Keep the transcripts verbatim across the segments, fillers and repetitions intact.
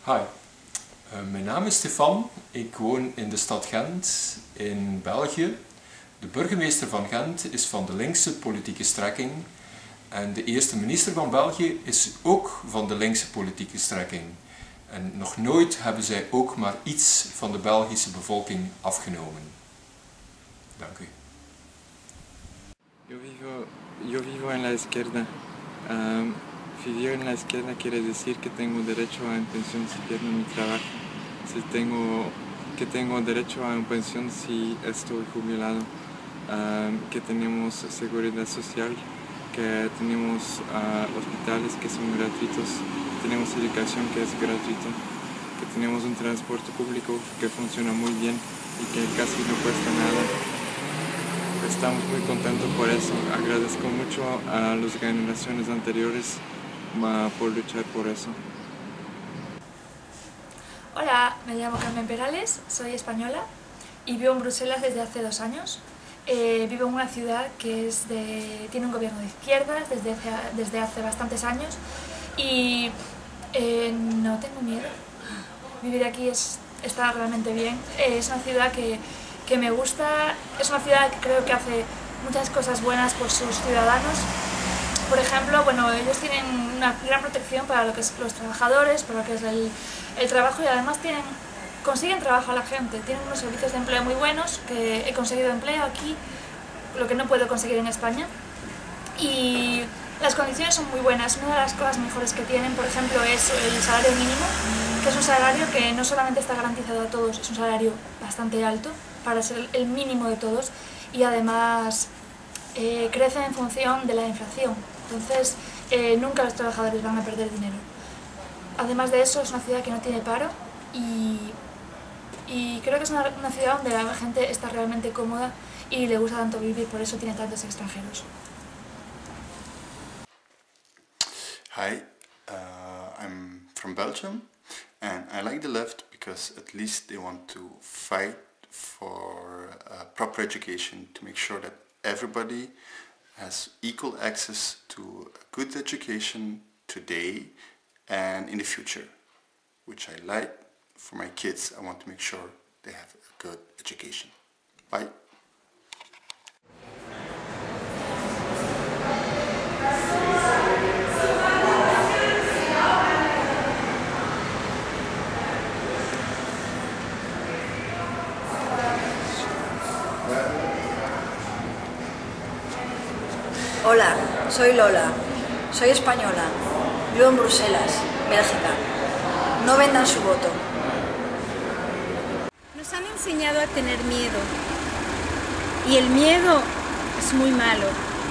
Hi, uh, mijn naam is Stefan. Ik woon in de stad Gent in België. De burgemeester van Gent is van de linkse politieke strekking en de eerste minister van België is ook van de linkse politieke strekking. En nog nooit hebben zij ook maar iets van de Belgische bevolking afgenomen. Dank u. Yo vivo, yo vivo en la izquierda. Um, vivir en la izquierda quiere decir que tengo derecho a una pensión si pierdo mi trabajo, si tengo, que tengo derecho a una pensión si estoy jubilado, um, que tenemos seguridad social, que tenemos uh, hospitales que son gratuitos, tenemos educación que es gratuita, que tenemos un transporte público que funciona muy bien y que casi no cuesta nada. Estamos muy contentos por eso. Agradezco mucho a las generaciones anteriores uh, por luchar por eso. Hola, me llamo Carmen Perales, soy española y vivo en Bruselas desde hace dos años. Eh, vivo en una ciudad que es de, tiene un gobierno de izquierdas desde hace, desde hace bastantes años y eh, no tengo miedo. Vivir aquí es, está realmente bien. Eh, es una ciudad que, que me gusta, es una ciudad que creo que hace muchas cosas buenas por sus ciudadanos. Por ejemplo, bueno, ellos tienen una gran protección para lo que es los trabajadores, para lo que es el, el trabajo y además tienen, consiguen trabajo a la gente, tienen unos servicios de empleo muy buenos, que he conseguido empleo aquí, lo que no puedo conseguir en España, y las condiciones son muy buenas. Una de las cosas mejores que tienen, por ejemplo, es el salario mínimo, que es un salario que no solamente está garantizado a todos, es un salario bastante alto para ser el mínimo de todos y además eh, crece en función de la inflación, entonces eh, nunca los trabajadores van a perder dinero. Además de eso, es una ciudad que no tiene paro y Y creo que es una, una ciudad donde la gente está realmente cómoda y le gusta tanto vivir, por eso tiene tantos extranjeros. Hi, uh, I'm from Belgium and I like the left because at least they want to fight for uh, proper education to make sure that everybody has equal access to a good education today and in the future, which I like. For my kids, I want to make sure they have a good education. Bye. Hola, soy Lola, soy española, vivo en Bruselas, Bélgica. No vendan su voto. Nos han enseñado a tener miedo y el miedo es muy malo.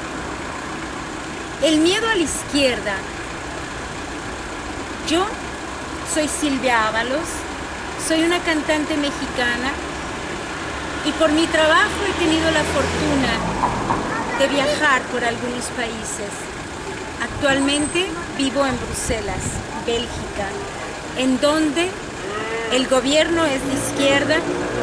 El miedo a la izquierda. Yo soy Silvia Ábalos, soy una cantante mexicana y por mi trabajo he tenido la fortuna de viajar por algunos países. Actualmente vivo en Bruselas, Bélgica, en donde el gobierno es de izquierda.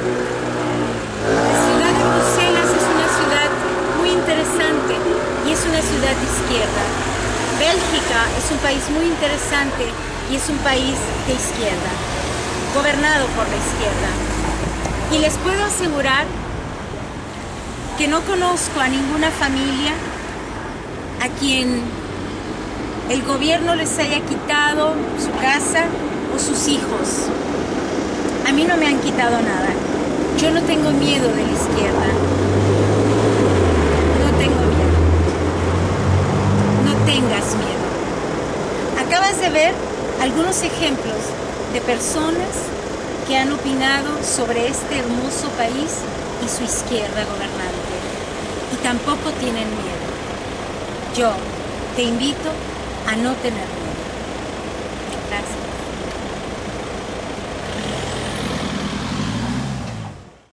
La ciudad de Bruselas es una ciudad muy interesante y es una ciudad de izquierda. Bélgica es un país muy interesante y es un país de izquierda, gobernado por la izquierda. Y les puedo asegurar que no conozco a ninguna familia a quien el gobierno les haya quitado su casa o sus hijos. A mí no me han quitado nada. Yo no tengo miedo de la izquierda. No tengo miedo. No tengas miedo. Acabas de ver algunos ejemplos de personas que han opinado sobre este hermoso país y su izquierda gobernante. Y tampoco tienen miedo. Yo te invito a no tener miedo. Gracias.